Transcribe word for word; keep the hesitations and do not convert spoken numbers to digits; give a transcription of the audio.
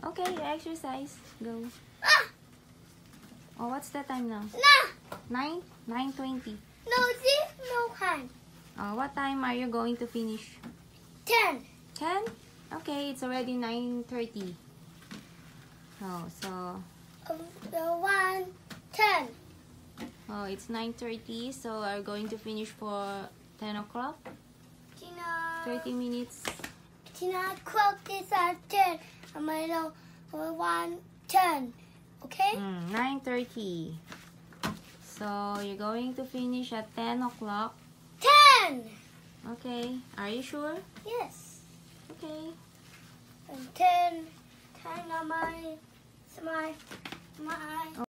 Okay, exercise. Go. Ah! Oh, what's the time now? Nah! Nine? Nine twenty. No, this no time. Oh, what time are you going to finish? Ten. Ten? Okay, it's already nine thirty. Oh, so Um, the one, ten. oh, it's nine thirty. So are you going to finish for ten o'clock? Tina. Thirty minutes. Tina, clock is at ten. I'm gonna uh, one, ten. Okay? Mm, nine thirty. So you're going to finish at ten o'clock. Ten. Okay. Are you sure? Yes. Okay. And ten. Ten on my, my, my.